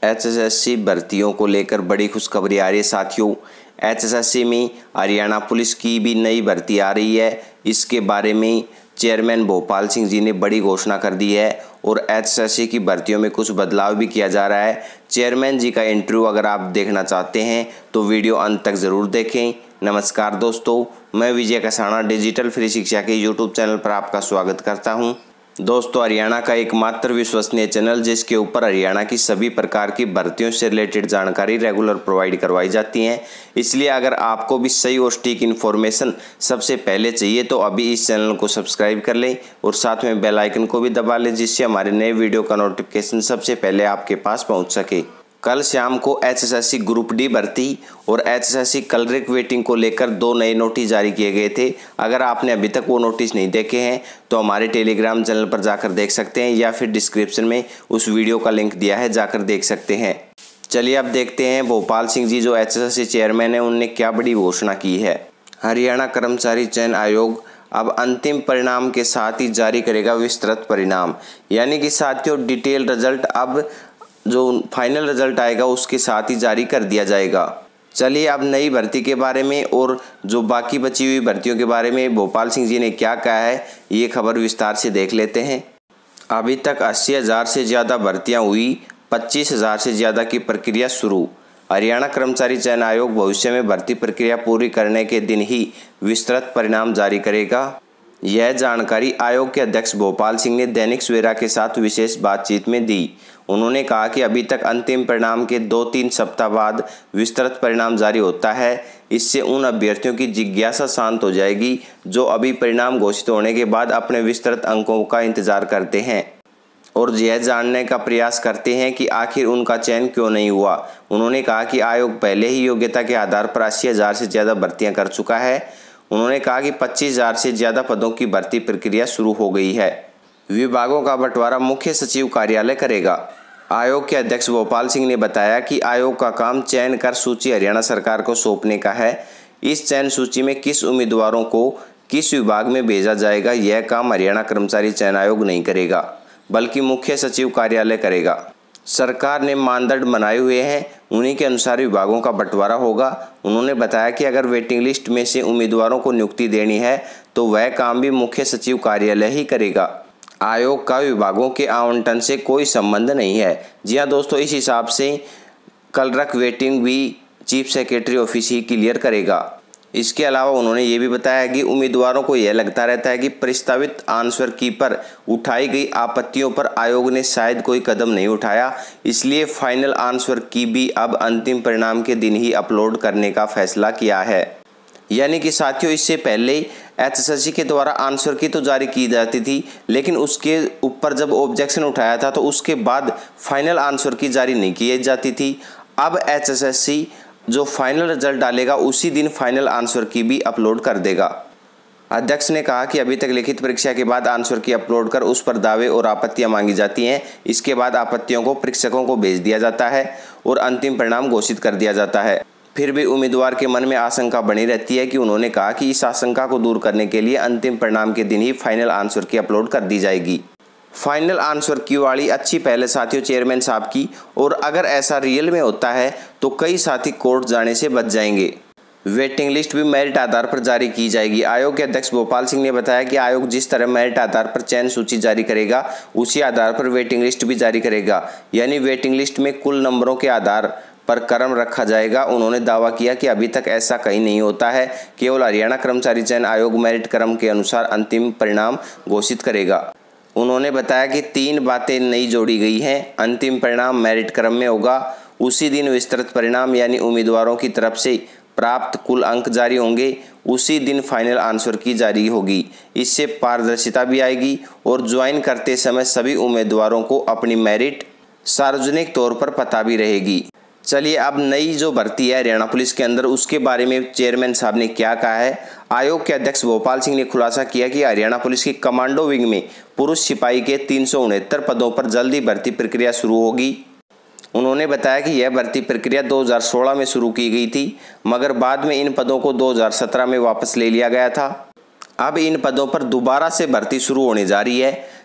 HSSC भर्तियों को लेकर बड़ी खुशखबरी आ रही है साथियों। एचएसएससी में हरियाणा पुलिस की भी नई भर्ती आ रही है। इसके बारे में चेयरमैन भोपाल सिंह जी ने बड़ी घोषणा कर दी है और एचएसएससी की भर्तियों में कुछ बदलाव भी किया जा रहा है। चेयरमैन जी का इंटरव्यू अगर आप देखना चाहते हैं तो वीडियो अंत तक ज़रूर देखें। नमस्कार दोस्तों, मैं विजय कसाना डिजिटल फ्री शिक्षा के यूट्यूब चैनल पर आपका स्वागत करता हूं। दोस्तों, हरियाणा का एकमात्र विश्वसनीय चैनल जिसके ऊपर हरियाणा की सभी प्रकार की भर्तियों से रिलेटेड जानकारी रेगुलर प्रोवाइड करवाई जाती हैं। इसलिए अगर आपको भी सही और सटीक इन्फॉर्मेशन सबसे पहले चाहिए तो अभी इस चैनल को सब्सक्राइब कर लें और साथ में बेल आइकन को भी दबा लें, जिससे हमारे नए वीडियो का नोटिफिकेशन सबसे पहले आपके पास पहुँच सके। कल शाम को एचएसएससी ग्रुप डी भर्ती और एचएसएससी क्लर्क वेटिंग को लेकर 2 नए नोटिस जारी किए गए थे। अगर आपने अभी तक वो नोटिस नहीं देखे हैं तो हमारे टेलीग्राम चैनल पर जाकर देख सकते हैं या फिर डिस्क्रिप्शन में उस वीडियो का लिंक दिया है, जाकर देख सकते हैं। चलिए अब देखते हैं भोपाल सिंह जी जो एचएसएससी चेयरमैन है उनने क्या बड़ी घोषणा की है। हरियाणा कर्मचारी चयन आयोग अब अंतिम परिणाम के साथ ही जारी करेगा विस्तृत परिणाम, यानी कि साथियों डिटेल रिजल्ट अब जो फाइनल रिजल्ट आएगा उसके साथ ही जारी कर दिया जाएगा। चलिए अब नई भर्ती के बारे में और जो बाकी बची हुई भर्तियों के बारे में भोपाल सिंह जी ने क्या कहा है, ये खबर विस्तार से देख लेते हैं। अभी तक 80,000 से ज़्यादा भर्तियां हुई, 25,000 से ज़्यादा की प्रक्रिया शुरू। हरियाणा कर्मचारी चयन आयोग भविष्य में भर्ती प्रक्रिया पूरी करने के दिन ही विस्तृत परिणाम जारी करेगा। यह जानकारी आयोग के अध्यक्ष भोपाल सिंह ने दैनिक सवेरा के साथ विशेष बातचीत में दी। उन्होंने कहा कि अभी तक अंतिम परिणाम के 2-3 सप्ताह बाद विस्तृत परिणाम जारी होता है। इससे उन अभ्यर्थियों की जिज्ञासा शांत हो जाएगी जो अभी परिणाम घोषित होने के बाद अपने विस्तृत अंकों का इंतजार करते हैं और यह जानने का प्रयास करते हैं कि आखिर उनका चयन क्यों नहीं हुआ। उन्होंने कहा कि आयोग पहले ही योग्यता के आधार पर 80,000 से ज़्यादा भर्तियां कर चुका है। उन्होंने कहा कि 25,000 से ज़्यादा पदों की भर्ती प्रक्रिया शुरू हो गई है। विभागों का बंटवारा मुख्य सचिव कार्यालय करेगा। आयोग के अध्यक्ष भोपाल सिंह ने बताया कि आयोग का काम चयन कर सूची हरियाणा सरकार को सौंपने का है। इस चयन सूची में किस उम्मीदवारों को किस विभाग में भेजा जाएगा, यह काम हरियाणा कर्मचारी चयन आयोग नहीं करेगा बल्कि मुख्य सचिव कार्यालय करेगा। सरकार ने मानदंड बनाए हुए हैं, उन्हीं के अनुसार विभागों का बंटवारा होगा। उन्होंने बताया कि अगर वेटिंग लिस्ट में से उम्मीदवारों को नियुक्ति देनी है तो वह काम भी मुख्य सचिव कार्यालय ही करेगा। आयोग का विभागों के आवंटन से कोई संबंध नहीं है। जी हाँ दोस्तों, इस हिसाब से क्लर्क वेटिंग भी चीफ सेक्रेटरी ऑफिस ही क्लियर करेगा। इसके अलावा उन्होंने ये भी बताया कि उम्मीदवारों को यह लगता रहता है कि प्रस्तावित आंसर की पर उठाई गई आपत्तियों पर आयोग ने शायद कोई कदम नहीं उठाया, इसलिए फाइनल आंसर की भी अब अंतिम परिणाम के दिन ही अपलोड करने का फैसला किया है। यानी कि साथियों, इससे पहले एचएसएससी के द्वारा आंसर की तो जारी की जाती थी, लेकिन उसके ऊपर जब ऑब्जेक्शन उठाया था तो उसके बाद फाइनल आंसर की जारी नहीं की जाती थी। अब एचएसएससी जो फाइनल रिजल्ट डालेगा उसी दिन फाइनल आंसर की भी अपलोड कर देगा। अध्यक्ष ने कहा कि अभी तक लिखित परीक्षा के बाद आंसर की अपलोड कर उस पर दावे और आपत्तियां मांगी जाती हैं। इसके बाद आपत्तियों को परीक्षकों को भेज दिया जाता है और अंतिम परिणाम घोषित कर दिया जाता है। फिर भी उम्मीदवार के मन में आशंका बनी रहती है कि उन्होंने कहा कि इस आशंका को दूर करने के लिए अंतिम परिणाम के दिन ही फाइनल आंसर की अपलोड कर दी जाएगी। फाइनल आंसर की वाली अच्छी पहले साथियों चेयरमैन साहब की, और अगर ऐसा रियल में होता है तो कई साथी कोर्ट जाने से बच जाएंगे। वेटिंग लिस्ट भी मेरिट आधार पर जारी की जाएगी। आयोग के अध्यक्ष भोपाल सिंह ने बताया कि आयोग जिस तरह मेरिट आधार पर चयन सूची जारी करेगा उसी आधार पर वेटिंग लिस्ट भी जारी करेगा, यानी वेटिंग लिस्ट में कुल नंबरों के आधार पर क्रम रखा जाएगा। उन्होंने दावा किया कि अभी तक ऐसा कहीं नहीं होता है, केवल हरियाणा कर्मचारी चयन आयोग मेरिट क्रम के अनुसार अंतिम परिणाम घोषित करेगा। उन्होंने बताया कि 3 बातें नई जोड़ी गई हैं। अंतिम परिणाम मेरिट क्रम में होगा, उसी दिन विस्तृत परिणाम यानी उम्मीदवारों की तरफ से प्राप्त कुल अंक जारी होंगे, उसी दिन फाइनल आंसर की जारी होगी। इससे पारदर्शिता भी आएगी और ज्वाइन करते समय सभी उम्मीदवारों को अपनी मेरिट सार्वजनिक तौर पर पता भी रहेगी। चलिए अब नई जो भर्ती है हरियाणा पुलिस के अंदर उसके बारे में चेयरमैन साहब ने क्या कहा है। आयोग के अध्यक्ष भोपाल सिंह ने खुलासा किया कि हरियाणा पुलिस की कमांडो विंग में पुरुष सिपाही के 369 पदों पर जल्दी भर्ती प्रक्रिया शुरू होगी। उन्होंने बताया कि यह भर्ती प्रक्रिया 2016 में शुरू की गई थी, मगर बाद में इन पदों को 2017 में वापस ले लिया गया था। अब इन पदों पर दोबारा से भर्ती शुरू होने जा रही है।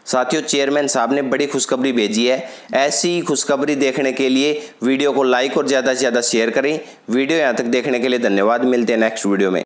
साथियों चेयरमैन साहब ने बड़ी खुशखबरी भेजी है। ऐसी खुशखबरी देखने के लिए वीडियो को लाइक और ज़्यादा से ज़्यादा शेयर करें। वीडियो यहाँ तक देखने के लिए धन्यवाद। मिलते हैं नेक्स्ट वीडियो में।